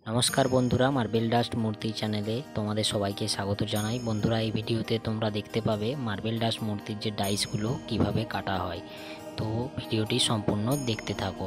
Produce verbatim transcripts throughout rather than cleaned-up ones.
नमस्कार बंधुरा marble dust मूर्ति चैनेले तुम्हारे सबाइके स्वागत जानाई। बंधुरा এই ভিডিওতে তোমরা দেখতে পাবে মার্বেল ডাস্ট মূর্তির যে ডাইসগুলো কিভাবে কাটা হয়। তো ভিডিওটি সম্পূর্ণ দেখতে থাকো।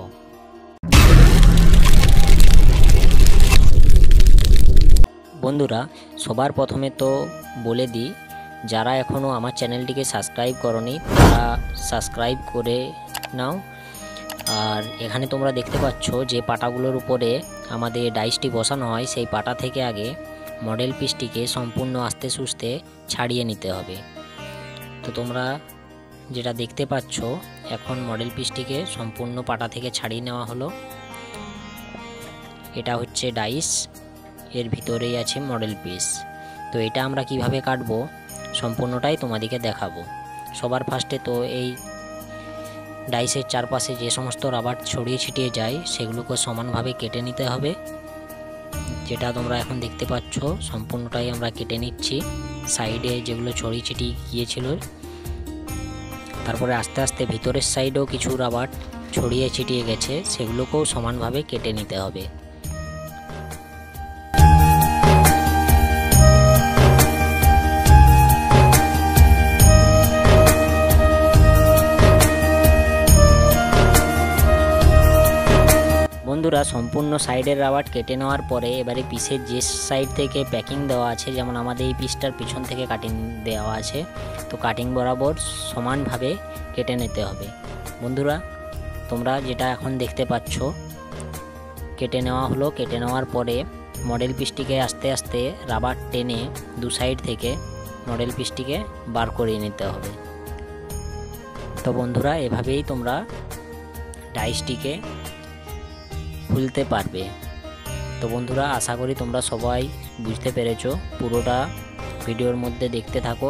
বন্ধুরা সবার প্রথমে তো বলে দিই, যারা এখনো আমার চ্যানেলটিকে সাবস্ক্রাইব করনি তারা সাবস্ক্রাইব করে নাও। আর এখানে তোমরা দেখতে পাচ্ছ যে পাটাগুলোর উপরে আমাদের ডাইসটি বসানো হয়, সেই পাটা থেকে আগে মডেল পিসটিকে সম্পূর্ণ আস্তে সুস্তে ছাড়িয়ে নিতে হবে। তো তোমরা যেটা দেখতে পাচ্ছ এখন মডেল পিসটিকে সম্পূর্ণ পাটা থেকে ছাড়িয়ে নেওয়া হলো। এটা হচ্ছে ডাইস, এর ভিতরেই আছে মডেল পিস। তো এটা আমরা কিভাবে কাটবো সম্পূর্ণটাই তোমাদেরকে দেখাবো। সবার ফার্স্টে তো এই ডাইসের চারপাশে যে সমস্ত রাবার ছড়িয়ে ছিটিয়ে যায় সেগুলোকে সমানভাবে কেটে নিতে হবে। যেটা তোমরা এখন দেখতে পাচ্ছ সম্পূর্ণটাই আমরা কেটে নিচ্ছি। সাইডে যেগুলো ছড়িয়ে ছিটিয়ে গিয়েছিল, তারপরে আস্তে আস্তে ভিতরের সাইডেও কিছু রাবার ছড়িয়ে ছিটিয়ে গেছে, সেগুলোকেও সমানভাবে কেটে নিতে হবে। বন্ধুরা সম্পূর্ণ সাইডের রাবার কেটে নেওয়ার পরে এবারে পিসের যে সাইড থেকে প্যাকিং দেওয়া আছে, যেমন আমাদের এই পিসটার পিছন থেকে কাটিং দেওয়া আছে, তো কাটিং বরাবর সমানভাবে কেটে নিতে হবে। বন্ধুরা তোমরা যেটা এখন দেখতে পাচ্ছ কেটে নেওয়া হলো। কেটে নেওয়ার পরে মডেল পিসটিকে আস্তে আস্তে রাবার টেনে দু সাইড থেকে মডেল পিসটিকে বার করে নিতে হবে। তো বন্ধুরা এভাবেই তোমরা ডাইসটিকে খুলতে পারবে। তো বন্ধুরা আশা করি তোমরা সবাই বুঝতে পেরেছো, পুরোটা ভিডিওর মধ্যে দেখতে থাকো।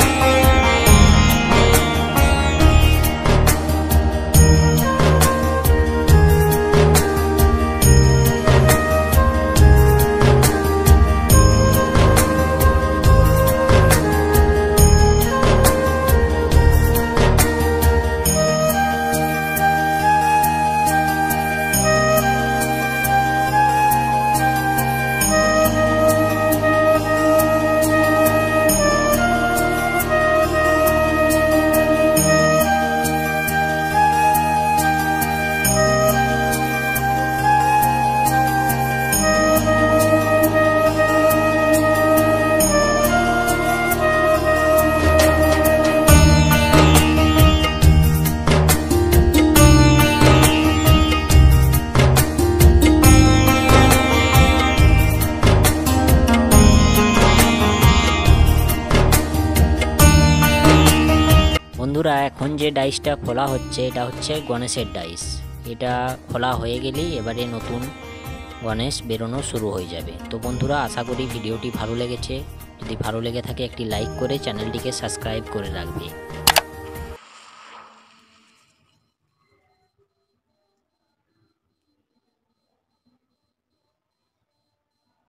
বন্ধুরা এখন যে ডাইসটা খোলা হচ্ছে এটা হচ্ছে গণেশের ডাইস। এটা খোলা হয়ে গেলেই এবারে নতুন গণেশ বেরোনো শুরু হয়ে যাবে। তো বন্ধুরা আশা করি ভিডিওটি ভালো লেগেছে। যদি ভালো লেগে থাকে একটি লাইক করে চ্যানেলটিকে সাবস্ক্রাইব করে রাখবে।